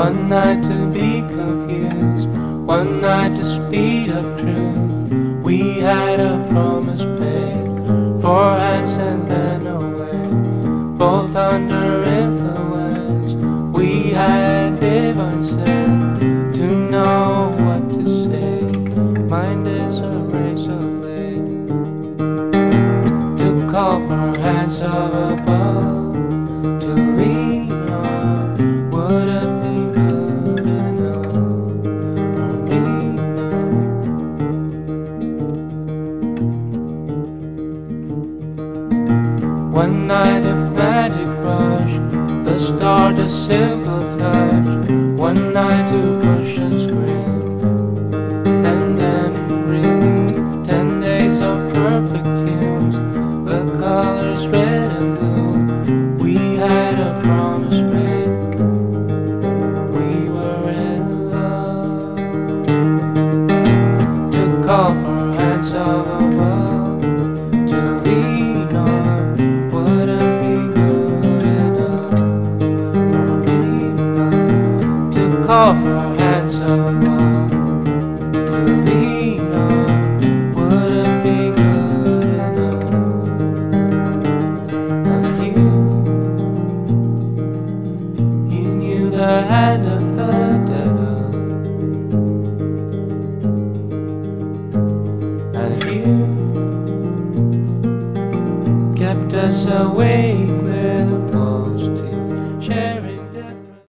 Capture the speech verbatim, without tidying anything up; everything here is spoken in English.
One night to be confused, one night to speed up truth. We had a promise made, four hands and then away, both under influence. We had divine sense to know what to say. Mind is a razor blade to call for hands of above, to lean on. Would it be good enough for me now? One night of magic rush, the start a simple touch. One night to push and scream, and then relief. Ten days of perfect tunes, the colors red and blue. We had a promise made, we were in love. To call for hands of above, to lean on. Would it be good enough for me now? To call for hands of above, to lean on. Would it be good enough? And you, you knew the hand of the devil, and you kept us awake.